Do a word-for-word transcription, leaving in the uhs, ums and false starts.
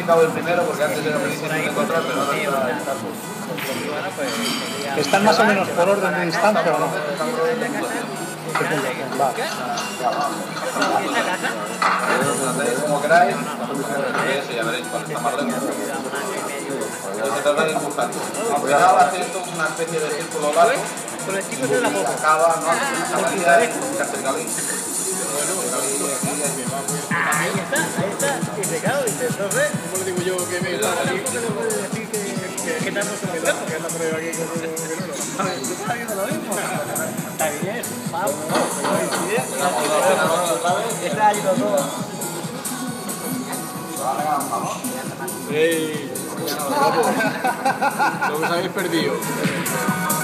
quitado el primero porque antes era muy difícil de encontrar, pero ahora está. ¿Están más o menos por orden de distancia o no? Como queráis, ya veréis cuál está más lejos. Se trata de empujar. Al final haciendo una especie de círculo largo. Con el chico de la boca. Acaba, ¿no? Acabaría en Castellgalín. Ahí está, ahí está. Y se cago, y se entonces. ¿Cómo le digo yo que me está aquí? Tampoco le puedo decir que que está no se lo Que anda por ahí aquí con un veneno. ¿Tú estás viendo lo mismo? Está bien, vamos. Está ahí los dos. ¡Ey! Lo que os habéis perdido.